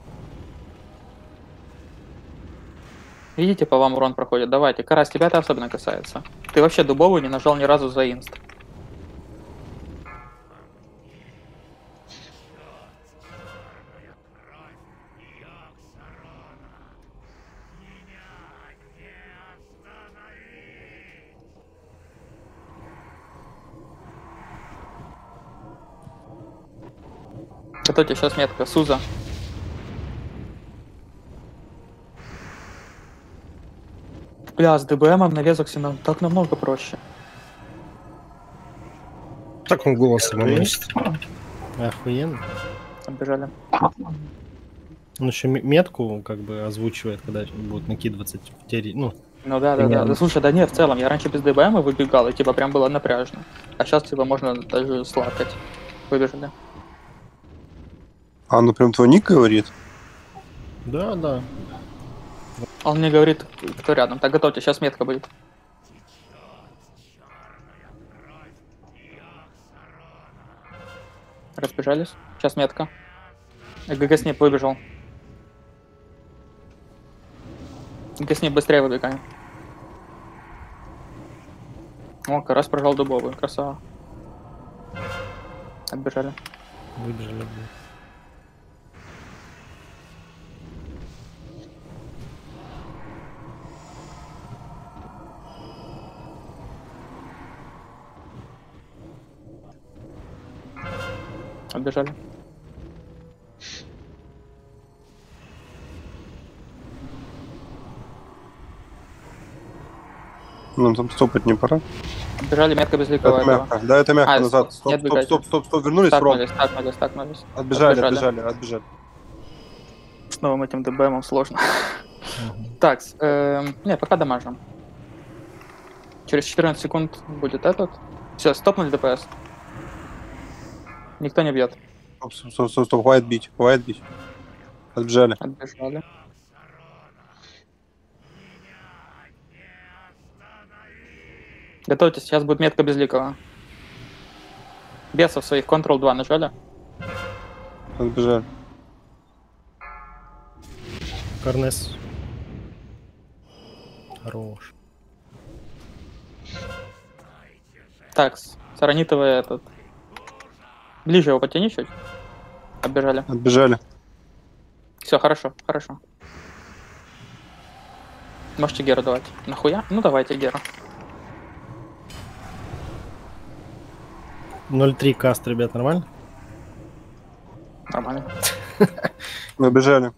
Видите, по вам урон проходит. Давайте. Карась, тебя это особенно касается. Ты вообще дубовую не нажал ни разу за инст. Готовьте, сейчас метка. Суза. Бля, с ДБМом на Везоксе нам так намного проще. Так он голосом наносит. Охуенно. Отбежали. Он еще метку как бы озвучивает, когда будет накидываться в те... Ну да. Да слушай, да нет, в целом, я раньше без ДБМа выбегал, и типа прям было напряжно. А сейчас типа можно даже слакать. Выбежали. А, ну прям твой ник говорит? Да. Он мне говорит, кто рядом. Так, готовьте, сейчас метка будет. Разбежались. Сейчас метка. ГГ Снип выбежал. ГГ Снип быстрее выбегаем. О, Карас прожал дубовую. Красава. Отбежали. Выбежали. Отбежали. Ну там стопать не пора. Отбежали, метка безликого. Это мягко. Да, это мягко назад. Стоп, вернулись, стакнулись. Отбежали. С новым этим ДБМом сложно. Так, не, пока дамажим. Через 14 секунд будет этот. Все, стопнули ДПС. Никто не бьет. Стоп, хватит бить. Отбежали. Готовьтесь, сейчас будет метка безликого. Бесов своих Ctrl-2 нажали. Отбежали. Карнес. Хорош. Так, Саранитовый этот. Ближе его потяни чуть. Отбежали. Все, хорошо. Можете Геру давать. Нахуя? Ну давайте Геру. 0.3 каст, ребят, нормально? Нормально. Отбежали.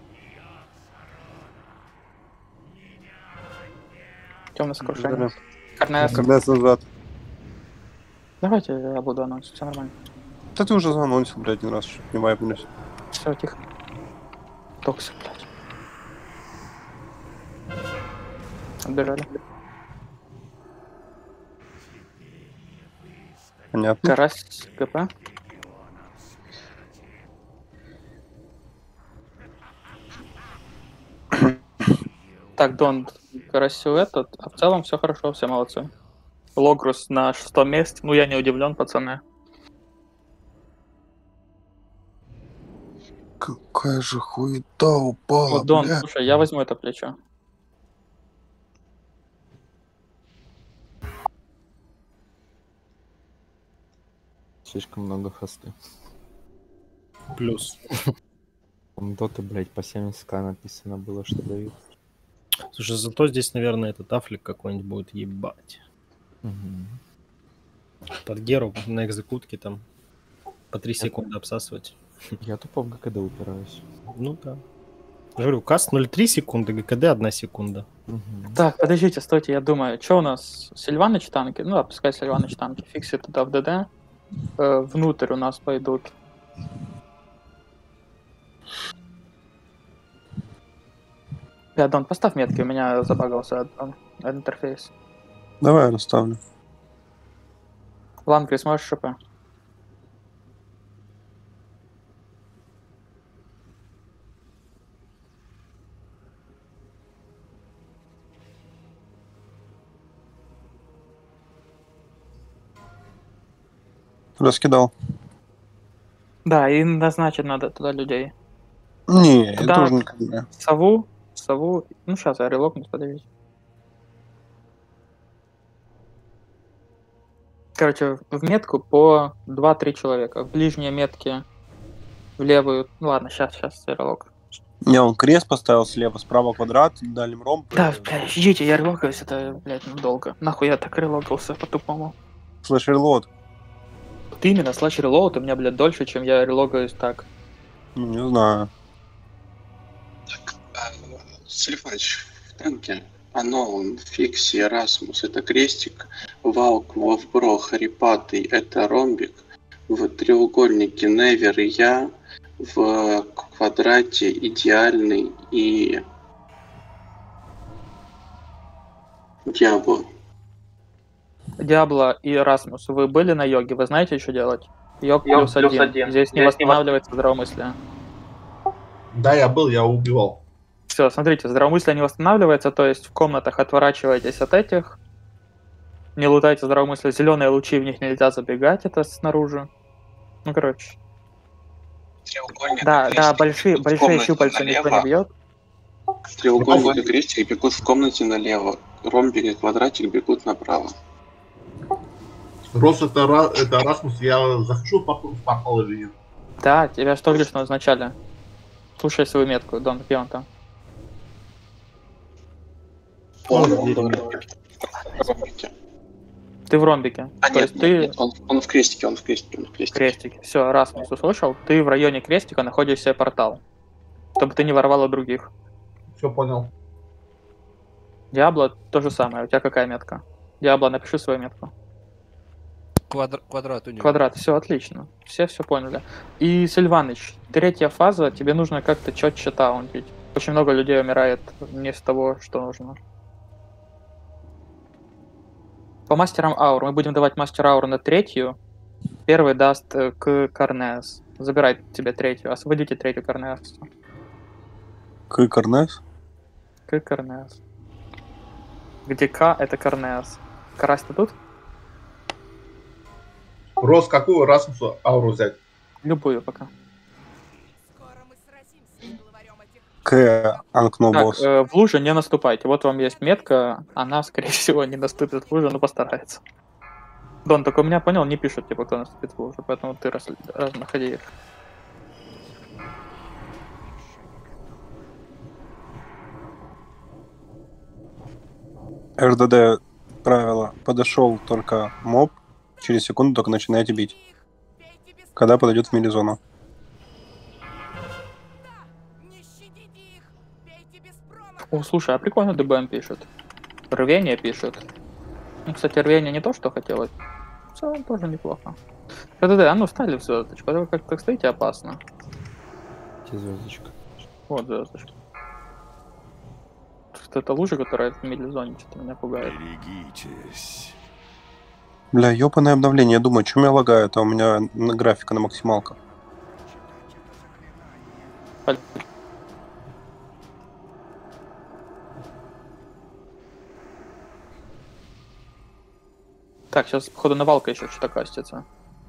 Темное сокрушение. Корнес. Корнес назад. Давайте я буду анонсить, все нормально. Да ты уже заанонсил, блядь, один раз, чтоб не вайпнулись. Все, тихо. Токсик, блядь. Отбежали. Понятно. Карась, ГП. Так, Дон, Карасю этот, а в целом все хорошо, все молодцы. Логрус на 6-м месте, ну я не удивлен, пацаны. Какая же хуета упала, Вот, Дон, блядь. слушай, я возьму это плечо. Слишком много хосты. Плюс. Там доты, блядь, по 70к написано было, что дают. Слушай, зато здесь, наверное, этот афлик какой-нибудь будет ебать. Под Геру на экзекутке там по 3 секунды обсасывать. Я тупо в ГКД упираюсь. Ну да. Я говорю, каст 0,3 секунды, ГКД 1 секунда. Так, подождите, стойте, я думаю, что у нас? Сильваныч танки? Ну, пускай Сильваныч танки. Фикси туда в ДД. Внутрь у нас пойдут. Дон, поставь метки, у меня забагался интерфейс. Давай я расставлю. Ланкрис, можешь ШП? Раскидал. Да, и назначить надо туда людей. Не, Туда я тоже не понимаю. сову. Ну, сейчас я релокнусь, подождите. Короче, в метку по 2-3 человека. В ближние метки в левую. Ну ладно, сейчас релок. Не, он крест поставил слева, справа квадрат, дальним ромб. Да, блядь, ждите, я релокаюсь, это, блядь, долго. Нахуй я так релокался по-тупому. Слэш релот. Вот именно, слэш релоуд у меня, блядь, дольше, чем я релогаюсь так. Ну, не знаю. Сильфач в танке. Анон, Фикси, Эрасмус — это крестик. Валк, Вовбро, Харипатый — это ромбик. В треугольнике Невер и я. В квадрате Идеальный и Диабло. Диабло и Расмус, вы были на йоге? Вы знаете, что делать? Йог плюс один. Здесь не восстанавливается здравомыслие. Да, я был, я убивал. Все, смотрите, здравомыслие не восстанавливается, то есть в комнатах отворачивайтесь от этих. Не лутайте здравомыслие. Зеленые лучи, в них нельзя забегать, это снаружи. Ну, короче. Треугольник. Да, большие щупальца никто не бьет. Треугольник и крестик бегут в комнате налево. Ромбик и квадратик бегут направо. Рос, это Расмус, я захожу в портал или нет? Да, тебя что говоришь в начале? Слушай свою метку, Дон, где он там? Ты в ромбике. А, то есть ты... он в крестике, Крестике. Все, Расмус услышал. Ты в районе крестика находишь себе портал. Чтобы ты не воровал у других. Все понял. Диабло то же самое. У тебя какая метка? Диабло, напиши свою метку. Квадрат у него. Квадрат, все отлично. Все поняли. И, Сильваныч, 3-я фаза, тебе нужно как-то четче таунтить. Очень много людей умирает не с того, что нужно. По мастерам аур. Мы будем давать мастер ауру на 3-ю. Первый даст к Корнеас. Забирай тебе 3-ю. Освободите 3-ю Корнеас. К Корнеас? К Корнеас. Где К это Корнеас. Карась-то тут? Рос, какую Расмусу ауру взять? Любую пока. К Анкнобос. Так, в луже не наступайте. Вот вам есть метка. Она, скорее всего, не наступит в лужу, но постарается. Дон, только у меня, понял, не пишут, типа, кто наступит в лужу. Поэтому ты находи их. РДД правило. Подошел только моб, через секунду только начинаете бить. Когда подойдет в мили-зону. О, слушай, а прикольно ДБМ пишет. Рвение пишет. Ну, кстати, рвение не то, что хотелось. В целом тоже неплохо. ДД, а ну стали в звездочку. А вы как-то стоите опасно. Где звездочка? Вот звездочка. Что это лужа, которая в медлизоне, что-то меня пугает. Берегитесь. Бля, ёбаное обновление. Я думаю, что меня лагает, а у меня графика на максималках. Так, сейчас, походу, навалка еще что-то кастится.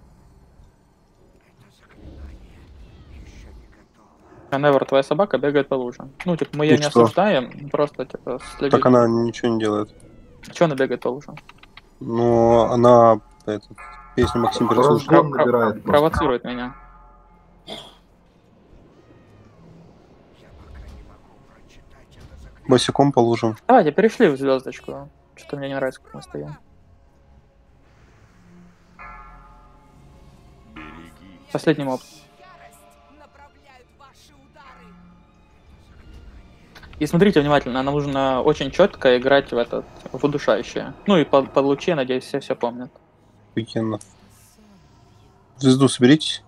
Невер, твоя собака бегает по луже. Ну, типа, мы ее не что? осуждаем, просто, типа, следим. Так она ничего не делает. Чего она бегает по луже? Ну, она песню Максим переслушал. Провоцирует меня. Босиком по лужам. Давайте, перешли в звездочку. Что-то мне не нравится, как мы стоим. Последний моб. И смотрите внимательно, нам нужно очень четко играть в удушающее. Ну и под лучи, я надеюсь, все помнят. Охуенно. Звезду соберитесь.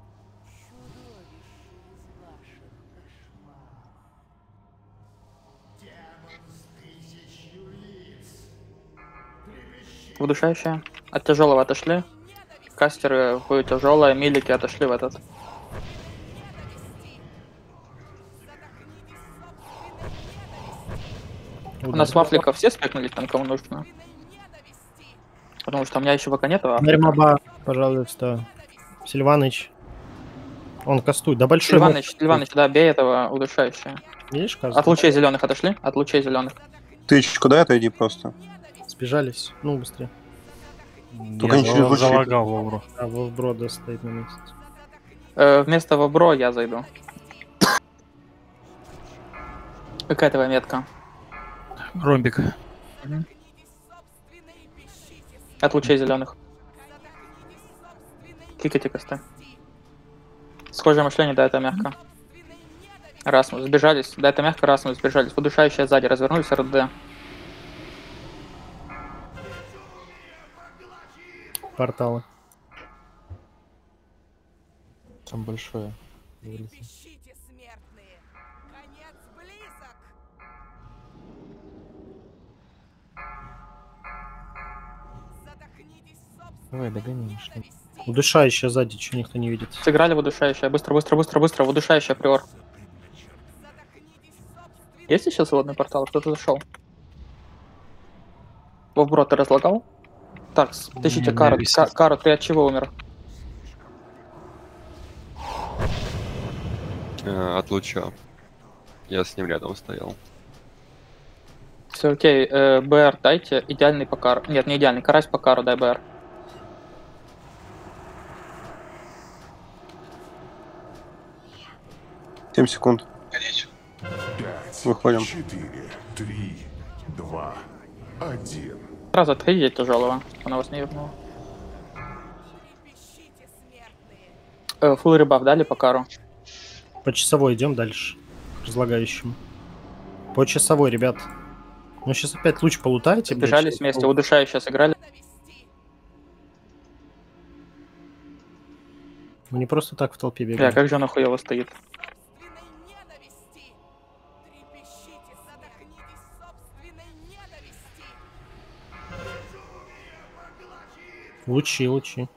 Удушающее. От тяжелого отошли. Кастеры ходят тяжелые, милики отошли в этот. У нас вафликов все спекнулись там, кому нужно. Потому что у меня еще пока нет вафлика. Маба, пожалуйста. Сильваныч. Он кастует. Да большой. Сильваныч, да, бей этого удушающего. Видишь, от лучей зеленых отошли? От лучей зеленых. Ты куда отойди просто. Сбежались. Ну, быстрее. Только не через лучи. Залагал Вовбро. А Вовбро да стоит на месте. Вместо Вовбро я зайду. Какая твоя метка? Ромбик. Угу. От лучей зеленых. Кикайте косты. Схожее мышление, да, это мягко. Раз мы сбежались, да, это мягко, раз мы сбежались. Удушающие сзади развернулись, РД. Порталы. Там большое. Давай, догони, что. Удушающая сзади, что никто не видит. Сыграли в удушающее. Быстро, быстро, быстро, быстро. В удушающее приор. Есть сейчас водный портал? Кто-то зашел? Вовбро, ты разлагал? Так, тащите Кару. Кару, ты от чего умер? От луча. Я с ним рядом стоял. Все окей. БР дайте. Идеальный по Кару. Нет, не идеальный. Карась по Кару, дай БР. Семь секунд. Выходим. 4, 3, 2, 1. Сразу отходите тяжелого. Она вас не вернула. Фулл ребаф дали по Кару. По часовой идем дальше. К разлагающему. По часовой, ребят. Ну сейчас опять луч полутаете. Бежались вместе. Удушающие сыграли. Мы не просто так в толпе бегаем. Как же она хуево стоит. Лучи, лучи.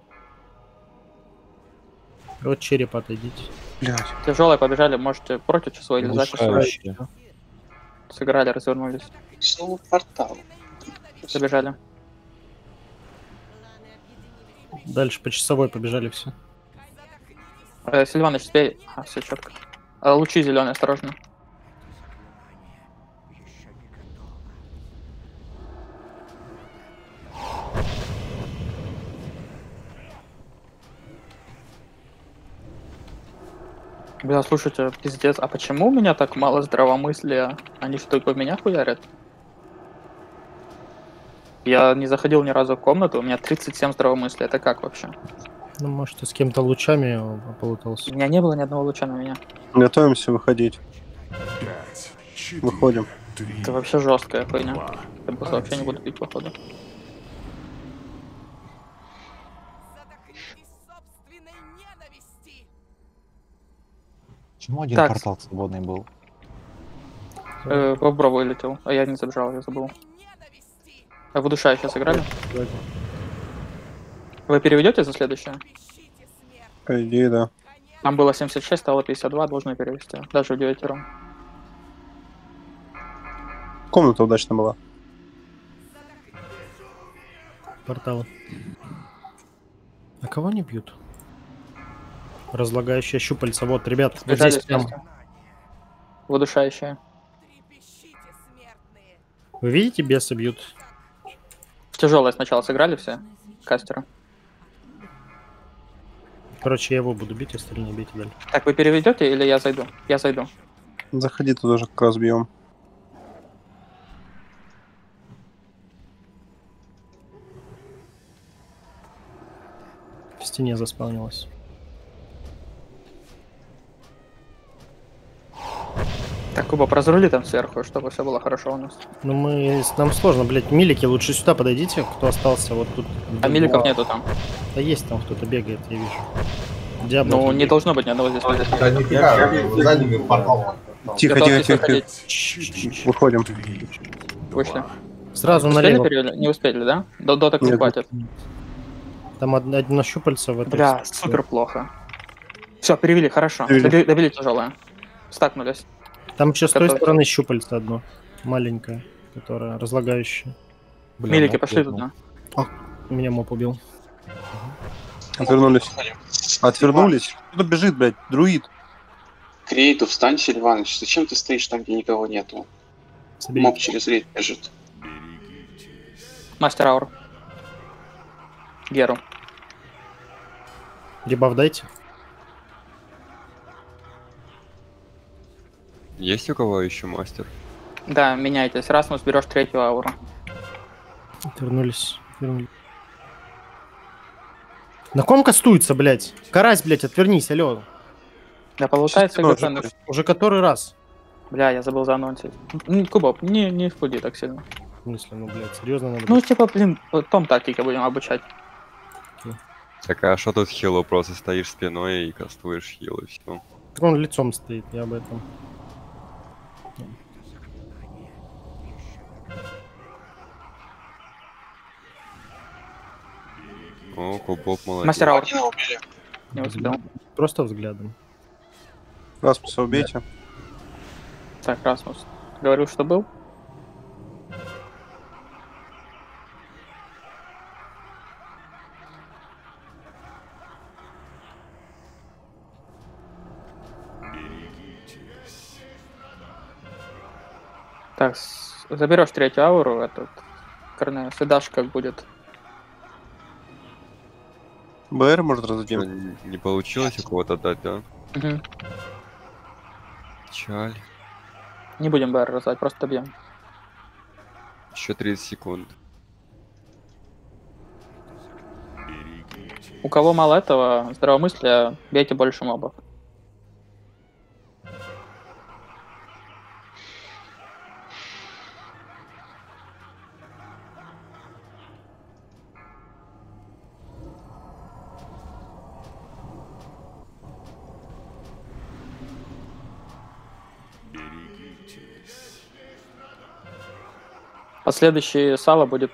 Вот череп отойдите. Блядь. Тяжелые побежали, можете против часовой или за часовой. Сыграли, развернулись. Снова портал. Забежали. Дальше по часовой побежали все. Сильваныч, успей. Все четко. Лучи зеленые, осторожно. Бля, слушайте, пиздец, а почему у меня так мало здравомыслия? Они что, только в меня хуярят? Я не заходил ни разу в комнату, у меня 37 здравомыслия, это как вообще? Ну, может, ты с кем-то лучами полутался. У меня не было ни одного луча на меня. Готовимся выходить. 5, 4, Выходим. Это вообще жесткая хуйня. Я просто вообще не буду пить, походу. Почему один Так. портал свободный был? В бро вылетел, а я не забежал, я забыл. А в удушающее сыграли? Вы переведете за следующее? По идее, да. Там было 76, стало 52, должны перевести. Даже в 9 ром. Комната удачно была. Порталы. А кого не бьют? Разлагающее щупальца. Вот, ребят, вот Сбежали здесь прям. вместе. В удушающее. Вы видите, бесы бьют? В тяжелое сначала сыграли все. Кастера. Короче, я его буду бить, остальные бейте дальше. Так, вы переведете или я зайду? Я зайду. Заходи, туда же как раз бьем. В стене заспавнилась. Так, Куба, разрули там сверху, чтобы все было хорошо у нас. Ну нам сложно, блядь. Милики, лучше сюда подойдите, кто остался вот тут. А миликов нету там. Да есть там кто-то бегает, я вижу. Диабло. Ну, не должно быть ни одного здесь. Да нифига, за ними портал. Тихо, Готовьтесь тихо, тихо. выходить. Выходим. Вышли. Сразу Успели налево. перевели? Не успели, да? До так не Нет. хватит. Там одно щупальце в этом. Бля, супер плохо. Все, перевели, хорошо. Перевели. Добили тяжелое. Стакнулись. Там еще с той Готовьтесь. стороны щупальце одно. Маленькое, которое разлагающее. Бля, Милики, моб пошли ёбнул. туда. Меня моп убил. Отвернулись. Отвернулись? Кто-то бежит, блядь, друид. Крейду, встань, Сильваныч. Зачем ты стоишь там, где никого нету? Соберите. Моб через рейд бежит. Мастер аур. Геру. Дебаф дайте. Есть у кого еще мастер? Да, меняйтесь. Расмус, берешь третью ауру. Отвернулись. Отвернулись. На ком кастуется, блядь? Карась, блядь, отвернись, алё. Да, получается, Сейчас ГП, ну, Уже который раз. бля, я забыл заанонсить. Кубоп, не впуди так сильно. В смысле, ну, блядь, серьезно надо. Ну, типа, блин, том тактике будем обучать. Так а что тут хилу? Просто стоишь спиной и кастуешь хил и все. Так он лицом стоит, я об этом. О, Кубоп молодец. Мастер аур. Не успел. Просто взглядом. Распуса убейте. Так, Расмус. Говорил, что был? Так, заберешь третью ауру, этот Корнеус, и дашь как будет. БР может Чё, разодеть. не получилось у кого-то дать, да? Угу. Печаль. Не будем БР раздать, просто бьем. Еще 30 секунд. У кого мало этого, здравомыслия, бейте больше мобов. А следующий сало будет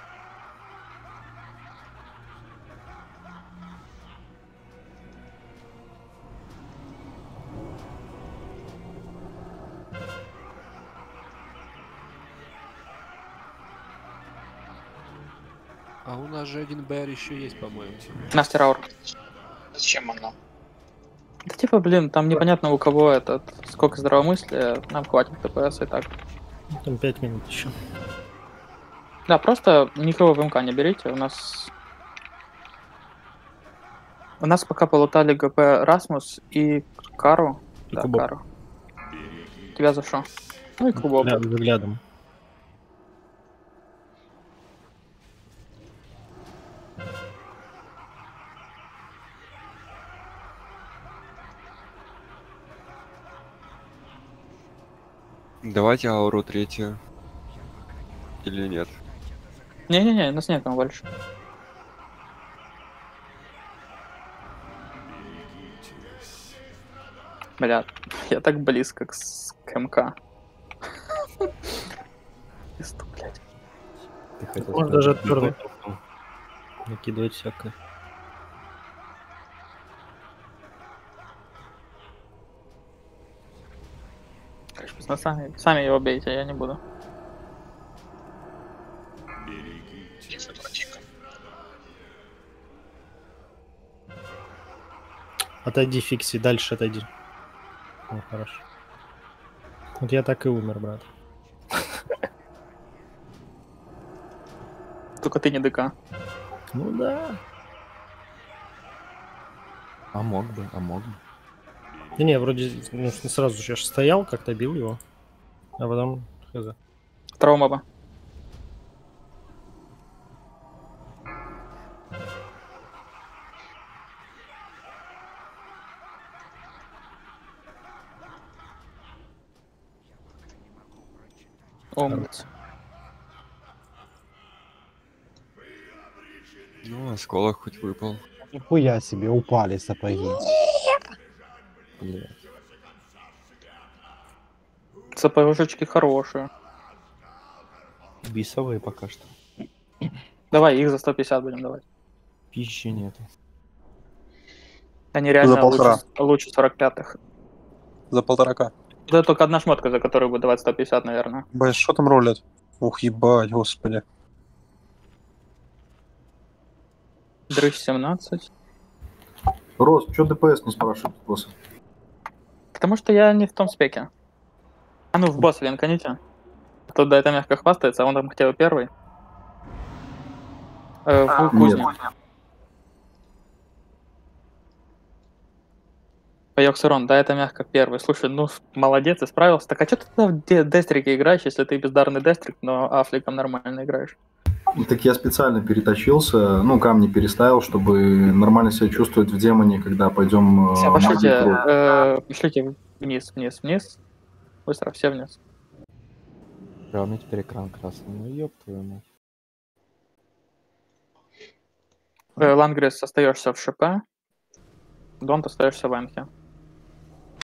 А у нас же один БР еще есть, по-моему. Мастер аур. Зачем оно? Да типа, блин, там непонятно у кого этот, сколько здравомыслия, нам хватит ТПС и так. Там 5 минут еще. Да, просто никого в МК не берите, у нас пока полутали ГП Расмус и Кару. И Да, Кубок. Кару. Тебя за что? Ну и Кубок. Взглядом. Давайте ауру третью. Или нет? Не-не-не, нас некому больше. Бля, я так близко к МК. Пизду, блядь. Можно даже отвернуть. Накидывать всякое. Сами его бейте, я не буду. Отойди, фикси, дальше отойди. О, хорошо. Вот я так и умер, брат. Только ты не ДК. Ну да. А мог бы, а мог бы. Не, вроде ну, сразу же я ж стоял, как-то бил его. А потом хз. Второго моба. Умница. Ну, осколок хоть выпал. Нихуя себе, упали сапоги. Блядь. Сапожечки хорошие. Бисовые пока что. Давай, их за 150 будем давать. Пищи нету. Они реально За полтора. лучше 45-х. За 1,5. Это только одна шмотка, за которую будет давать 150, наверное. Бать, что там ролят? Ух, ебать, господи. Дрыщ 17. Рос, что ДПС не спрашивает босса? Потому что я не в том спеке. А ну в босса линканите. Тут до этого мягко хвастается, а он там хотел первый. В кузне. Йоксерон, да, это мягко первый. Слушай, ну молодец, и справился. Так а что ты тогда в дестрике играешь, если ты бездарный дестрик, но афликом нормально играешь? Так я специально перетащился, ну, камни переставил, чтобы нормально себя чувствовать в демоне, когда пойдем... Все, пошлите вниз. Быстро, все вниз. Да, у меня теперь экран красный. Ну ёб твою мать. Лангрис остаешься в ШП. Донт остаешься в Энхе.